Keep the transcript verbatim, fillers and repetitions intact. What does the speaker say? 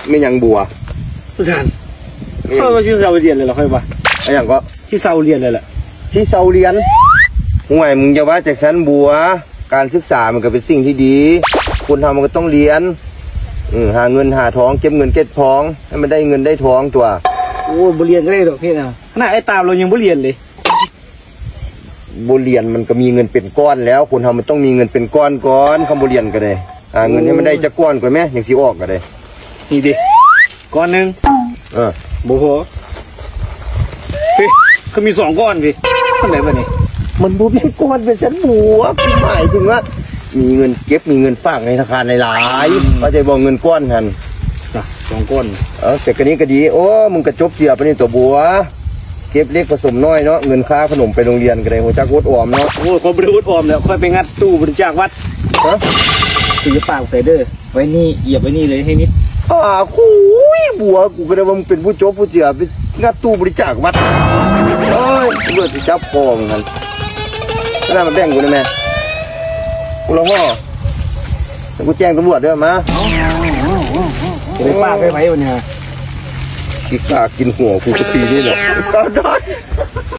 ไม่ยังบัวอาจารย์เขามาที่เซาเรียนเลยเหรอค่อยว่าอะไรอย่างก็ที่เซาเรียนเลยแหละที่เซาเรียนห่วยมึงจะว่าจากชั้นบัวการศึกษามันก็เป็นสิ่งที่ดีคนทำมันก็ต้องเรียนหาเงินหาทองเก็บเงินเก็บทองให้มันได้เงินได้ทองตัวโอ้บุเรียนก็ได้ดอกพี่นะขนาดไอ้ตามเรายังบุเรียนเลยบุเรียนมันก็มีเงินเป็นก้อนแล้วคนทำมันต้องมีเงินเป็นก้อนก้อนคำบุเรียนก็ได้หาเงินให้มันได้จะก้อนก่อนไหมอย่างสีออกก็ได้นี่ดิก้อนหนึ่งเออบุพพี่เขามีสองก้อนพี่เท่าไหร่บ้านี่มันบุเป็นก้อนเป็นชั้นบัวคือหมายถึงว่ามีเงินเก็บมีเงินฝากในธนาคารหลายๆก็จะบอกเงินก้อนกันสองก้อนเออแต่กรณีก็ดีโอ้มึงกระจบเสียไปนี่ตัวบัวเก็บเล็กผสมน้อยเนาะเงินค่าขนมไปโรงเรียนก็ได้หัวจักอดออมเนาะโอ้คนบริอุดออมแล้วค่อยไปงัดตู้บริจาควัดฮะซื้อปากใส่เด้อไว้นี่เหยียบไว้นี่เลยให้นิดอ่าคุยบัวกูก็ได้ว่ามึงเป็นผู้จบผู้เจียไปงัดตู้บริจาควัดเอ้ยเบื่อที่จับคอเหมือนกันก็ได้มาแบ่งกูได้ไหมกูร้องว่าแต่กูแจ้งตำรวจเด้อมาไปป้าไปไหมวันนี้กิกากินหัวกูสักปีนี่แหละก็ได้